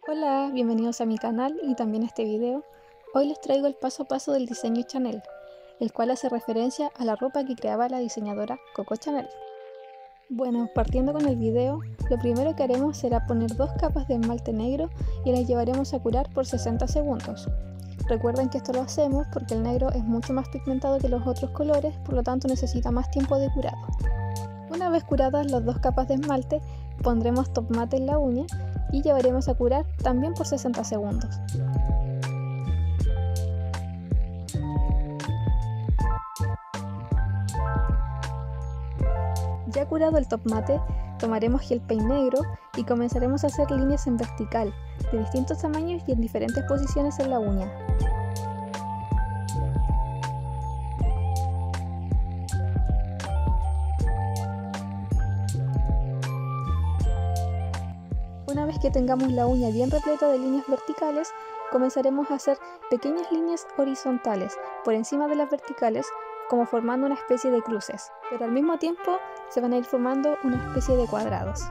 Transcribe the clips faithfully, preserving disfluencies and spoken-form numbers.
Hola, bienvenidos a mi canal y también a este video. Hoy les traigo el paso a paso del diseño Chanel, el cual hace referencia a la ropa que creaba la diseñadora Coco Chanel. Bueno, partiendo con el video, lo primero que haremos será poner dos capas de esmalte negro y las llevaremos a curar por sesenta segundos. Recuerden que esto lo hacemos porque el negro es mucho más pigmentado que los otros colores, por lo tanto necesita más tiempo de curado. Una vez curadas las dos capas de esmalte, pondremos top mate en la uña y llevaremos a curar también por sesenta segundos. Ya curado el top mate, tomaremos gel paint negro y comenzaremos a hacer líneas en vertical, de distintos tamaños y en diferentes posiciones en la uña. Una vez que tengamos la uña bien repleta de líneas verticales, comenzaremos a hacer pequeñas líneas horizontales por encima de las verticales, como formando una especie de cruces, pero al mismo tiempo se van a ir formando una especie de cuadrados.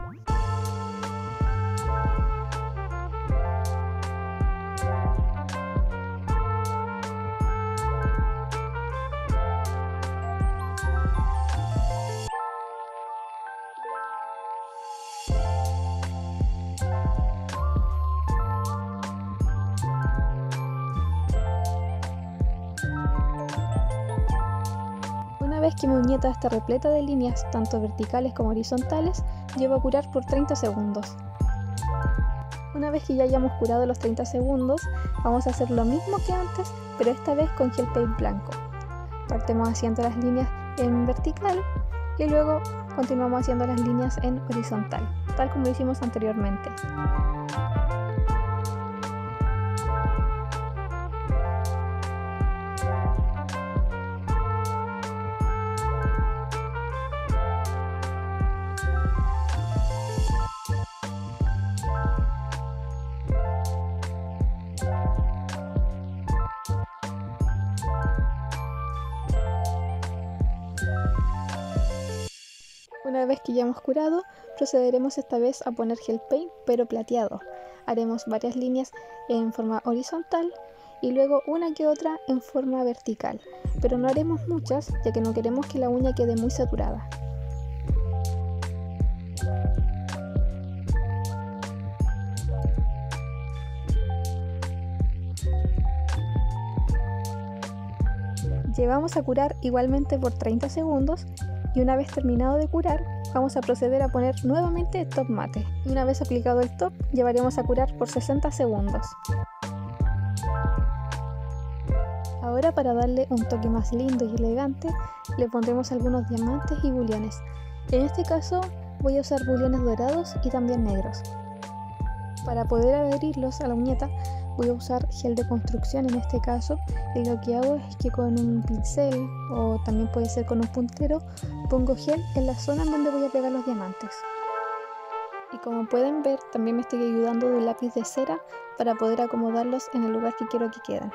Una vez que mi uñeta está repleta de líneas tanto verticales como horizontales, llevo a curar por treinta segundos. Una vez que ya hayamos curado los treinta segundos, vamos a hacer lo mismo que antes, pero esta vez con gel paint blanco. Partimos haciendo las líneas en vertical y luego continuamos haciendo las líneas en horizontal, tal como lo hicimos anteriormente. Una vez que ya hemos curado, procederemos esta vez a poner gel paint pero plateado. Haremos varias líneas en forma horizontal y luego una que otra en forma vertical, pero no haremos muchas ya que no queremos que la uña quede muy saturada. Llevamos a curar igualmente por treinta segundos y una vez terminado de curar, vamos a proceder a poner nuevamente top mate. Y una vez aplicado el top, llevaremos a curar por sesenta segundos. Ahora, para darle un toque más lindo y elegante, le pondremos algunos diamantes y bullones. En este caso voy a usar bullones dorados y también negros. Para poder adherirlos a la uñeta voy a usar gel de construcción en este caso, y lo que hago es que con un pincel o también puede ser con un puntero pongo gel en la zona en donde voy a pegar los diamantes. Y como pueden ver, también me estoy ayudando de un lápiz de cera para poder acomodarlos en el lugar que quiero que queden.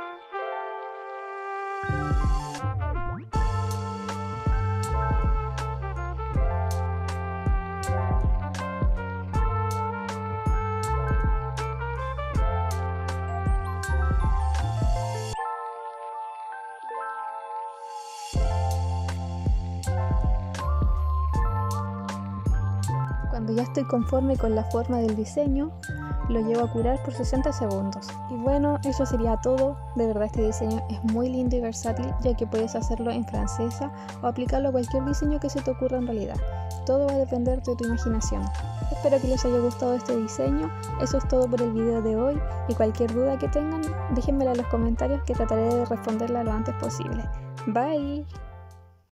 Cuando ya estoy conforme con la forma del diseño, lo llevo a curar por sesenta segundos. Y bueno, eso sería todo. De verdad este diseño es muy lindo y versátil, ya que puedes hacerlo en francesa o aplicarlo a cualquier diseño que se te ocurra en realidad. Todo va a depender de tu imaginación. Espero que les haya gustado este diseño. Eso es todo por el video de hoy, y cualquier duda que tengan, déjenmela en los comentarios que trataré de responderla lo antes posible. Bye.